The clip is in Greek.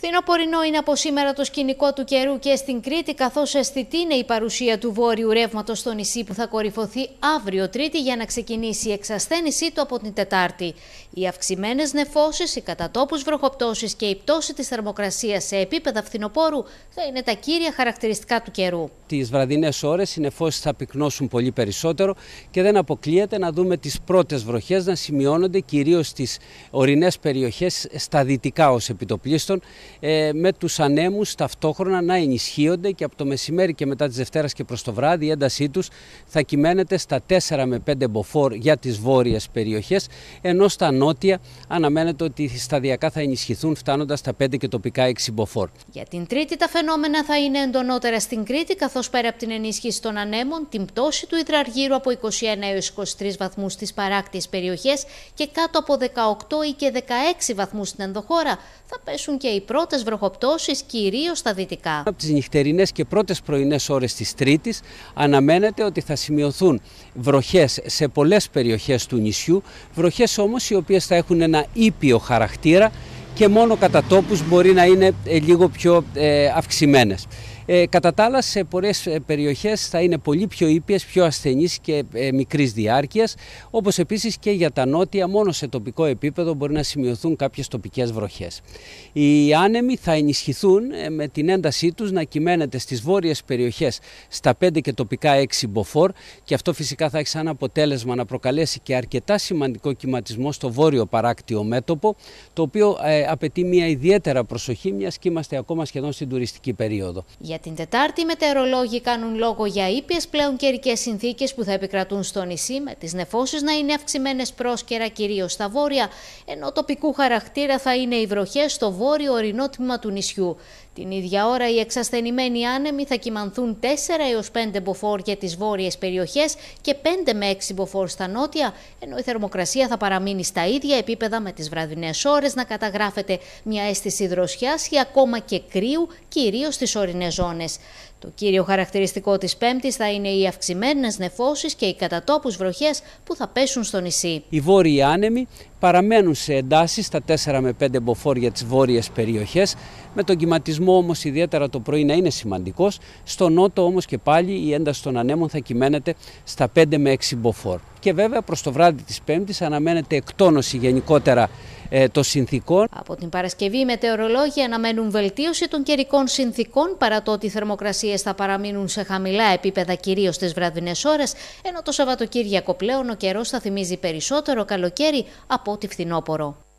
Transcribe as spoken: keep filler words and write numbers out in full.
Φθινοπορεινό είναι από σήμερα το σκηνικό του καιρού και στην Κρήτη, καθώς αισθητή είναι η παρουσία του βόρειου ρεύματος στο νησί που θα κορυφωθεί αύριο Τρίτη για να ξεκινήσει η εξασθένησή του από την Τετάρτη. Οι αυξημένες νεφώσεις, οι κατά τόπους βροχοπτώσεις και η πτώση της θερμοκρασίας σε επίπεδα φθινοπόρου θα είναι τα κύρια χαρακτηριστικά του καιρού. Τις βραδινές ώρες οι νεφώσεις θα πυκνώσουν πολύ περισσότερο και δεν αποκλείεται να δούμε τις πρώτες βροχές να σημειώνονται κυρίως στις ορεινές περιοχές στα δυτικά ως επιτοπλίστων, με τους ανέμους ταυτόχρονα να ενισχύονται και από το μεσημέρι και μετά της Δευτέρας και προς το βράδυ η έντασή τους θα κυμαίνεται στα τέσσερα με πέντε μποφόρ για τις βόρειες περιοχές, ενώ στα νότια αναμένεται ότι σταδιακά θα ενισχυθούν φτάνοντας στα πέντε και τοπικά έξι μποφόρ. Για την Τρίτη τα φαινόμενα θα είναι εντονότερα στην Κρήτη, καθώς πέρα από την ενίσχυση των ανέμων, την πτώση του υδραργύρου από είκοσι ένα έως είκοσι τρεις βαθμούς στις παράκτιες περιοχές και κάτω από δεκαοκτώ ή και δεκαέξι βαθμούς στην ενδοχώρα, θα πέσουν και οι πρώτες βροχοπτώσεις κυρίως στα δυτικά. Από τις νυχτερινές και πρώτες πρωινές ώρες της Τρίτης αναμένεται ότι θα σημειωθούν βροχές σε πολλές περιοχές του νησιού, βροχές όμως οι οποίες θα έχουν ένα ήπιο χαρακτήρα και μόνο κατά τόπους μπορεί να είναι λίγο πιο ε, αυξημένες. Ε, κατά τα άλλα, σε πολλές περιοχές θα είναι πολύ πιο ήπιες, πιο ασθενείς και ε, μικρής διάρκειας, όπως επίσης και για τα νότια, μόνο σε τοπικό επίπεδο μπορεί να σημειωθούν κάποιες τοπικές βροχές. Οι άνεμοι θα ενισχυθούν ε, με την έντασή τους να κυμαίνεται στις βόρειες περιοχές στα πέντε και τοπικά έξι μποφόρ, και αυτό φυσικά θα έχει σαν αποτέλεσμα να προκαλέσει και αρκετά σημαντικό κυματισμό στο βόρειο παράκτιο μέτωπο, το οποίο ε, απαιτεί μια ιδιαίτερα προσοχή, μιας και είμαστε ακόμα σχεδόν στην τουριστική περίοδο. Για την Τετάρτη, οι μετεωρολόγοι κάνουν λόγο για ήπιες πλέον καιρικές συνθήκες που θα επικρατούν στο νησί, με τις νεφώσεις να είναι αυξημένες πρόσκαιρα κυρίως στα βόρεια, ενώ τοπικού χαρακτήρα θα είναι οι βροχές στο βόρειο ορεινό τμήμα του νησιού. Την ίδια ώρα, οι εξασθενημένοι άνεμοι θα κυμανθούν τέσσερα έως πέντε μποφόρ για τις βόρειες περιοχές και πέντε με έξι μποφόρ στα νότια, ενώ η θερμοκρασία θα παραμείνει στα ίδια επίπεδα, με τις βραδινές ώρες να καταγράφεται μια αίσθηση δροσιάς ή ακόμα και κρύου, κυρίως στις ορεινές ζώνες. Το κύριο χαρακτηριστικό της Πέμπτης θα είναι οι αυξημένες νεφώσεις και οι κατά τόπους βροχές που θα πέσουν στο νησί. Οι βόρειοι άνεμοι παραμένουν σε εντάσεις στα τέσσερα με πέντε μποφόρ για τις βόρειες περιοχές, με τον κυματισμό όμως ιδιαίτερα το πρωί να είναι σημαντικός. Στο νότο όμως και πάλι η ένταση των ανέμων θα κυμαίνεται στα πέντε με έξι μποφόρ. Και βέβαια προς το βράδυ της Πέμπτης αναμένεται εκτόνωση γενικότερα ε, των συνθήκων. Από την Παρασκευή οι μετεωρολόγοι αναμένουν βελτίωση των καιρικών συνθήκων, παρά το ότι οι θερμοκρασίες θα παραμείνουν σε χαμηλά επίπεδα κυρίως τις βραδινές ώρες, ενώ το Σαββατοκύριακο πλέον ο καιρός θα θυμίζει περισσότερο καλοκαίρι από ότι φθινόπωρο.